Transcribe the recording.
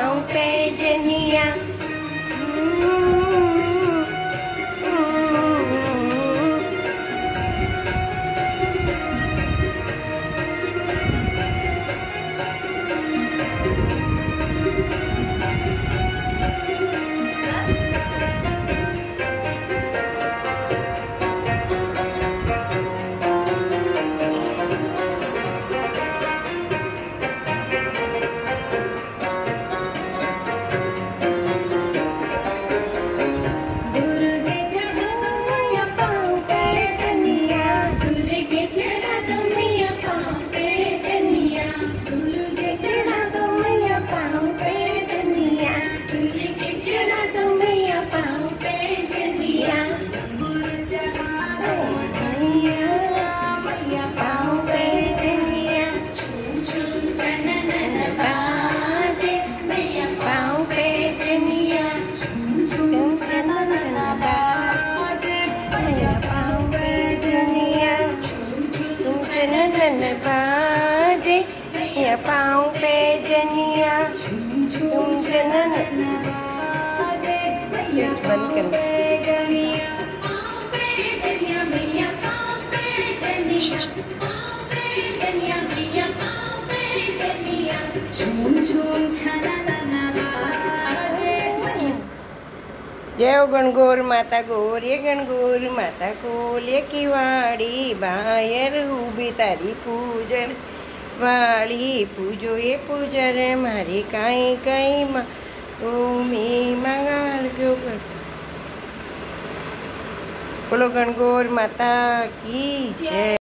पाँव पे जनिया बाजे या पाँव पे जनिया तुम जनन बंद जय गणगौर माता गौर ये गणगौर माता कोल ये किवाड़ी बाहर उभी तारी पूजन वाली पूजो ये पूजर मारी काई काई मी मंगाल क्यों कर बोलो गणगौर माता की जय।